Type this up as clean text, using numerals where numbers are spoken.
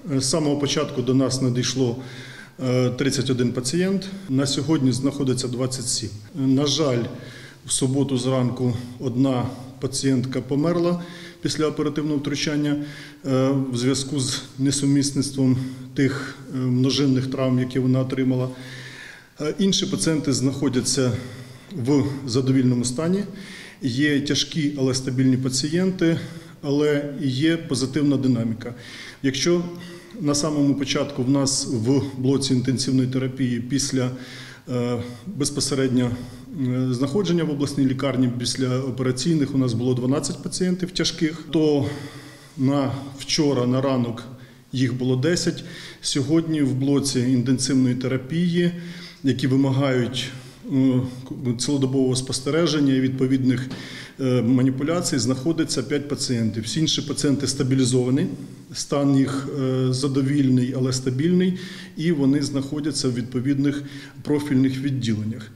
З самого початку до нас надійшло 31 пацієнт, на сьогодні знаходиться 27. На жаль, в суботу зранку одна пацієнтка померла після оперативного втручання в зв'язку з несумісництвом тих множинних травм, які вона отримала. Інші пацієнти знаходяться в задовільному стані. Є тяжкі, але стабільні пацієнти, але є позитивна динаміка. Якщо на самому початку в нас в блоці інтенсивної терапії після безпосередньо знаходження в обласній лікарні після операційних у нас було 12 пацієнтів тяжких, то вчора на ранок їх було 10. Сьогодні в блоці інтенсивної терапії, які вимагають цілодобового спостереження і відповідних маніпуляцій, знаходиться 5 пацієнтів. Всі інші пацієнти стабілізовані, стан їх задовільний, але стабільний, і вони знаходяться в відповідних профільних відділеннях.